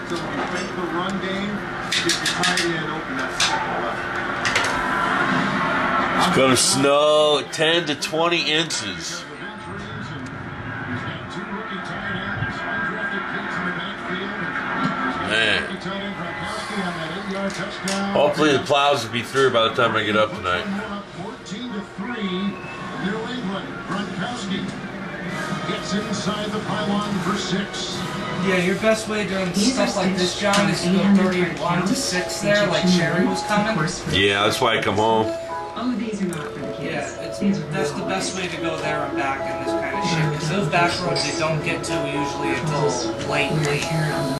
So when you play the run game, get your tight end open that second left. It's going to snow 10 to 20 inches. Man. Hopefully the plows will be through by the time I get up tonight. 14-3, New England. Gronkowski gets inside the pylon for 6. Yeah, your best way during stuff like this, John, is to go 31-6 there, like Sherry was coming. Yeah, that's why I come home. Oh, these are not for the kids. Yeah, that's the best way to go there and back in this kind of shit. Because those back roads they don't get to usually until late.